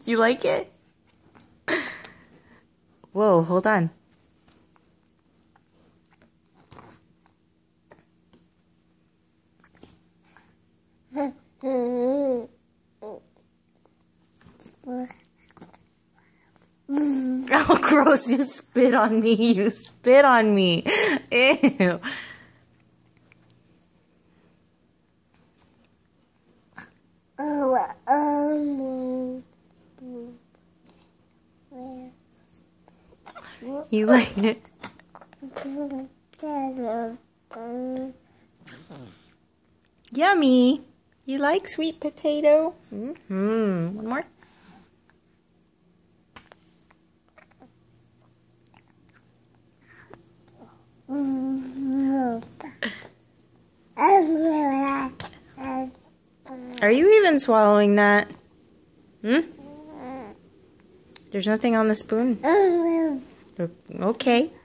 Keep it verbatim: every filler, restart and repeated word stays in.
You like it? Whoa, hold on. Oh, gross, you spit on me. You spit on me. Ew. You like it? Yummy. You like sweet potato? Mm-hmm. One more. Are you even swallowing that? Hmm? There's nothing on the spoon. Okay.